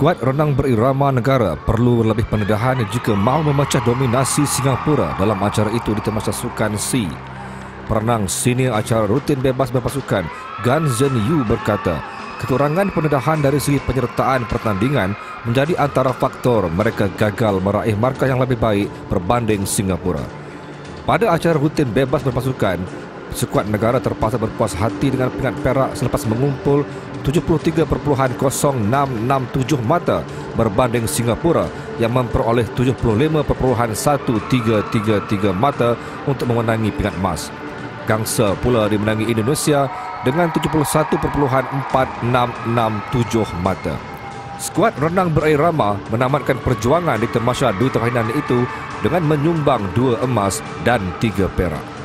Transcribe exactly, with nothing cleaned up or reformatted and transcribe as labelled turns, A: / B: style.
A: Skuad renang berirama negara perlu lebih pendedahan jika mahu memecah dominasi Singapura dalam acara itu di Tamasya Sukan C. Perenang senior acara rutin bebas berpasukan Gan Zhen Yu berkata, kekurangan pendedahan dari segi penyertaan pertandingan menjadi antara faktor mereka gagal meraih markah yang lebih baik berbanding Singapura. Pada acara rutin bebas berpasukan, skuad negara terpaksa berpuas hati dengan pingat perak selepas mengumpul tujuh puluh tiga perpuluhan kosong enam enam tujuh mata berbanding Singapura yang memperoleh tujuh puluh lima perpuluhan satu tiga tiga tiga mata untuk memenangi pingat emas. Gangsa pula dimenangi Indonesia dengan tujuh puluh satu perpuluhan empat enam enam tujuh mata. Skuad renang berirama menamatkan perjuangan di Tamasya dua tahunan itu dengan menyumbang dua emas dan tiga perak.